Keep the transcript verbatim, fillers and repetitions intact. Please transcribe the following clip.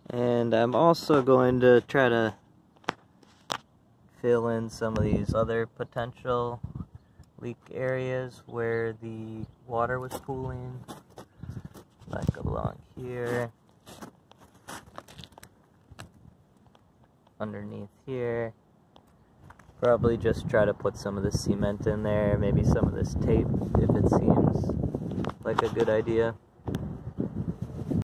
And I'm also going to try to fill in some of these other potential leak areas where the water was pooling, like along here, underneath here. Probably just try to put some of the cement in there, maybe some of this tape if it seems like a good idea.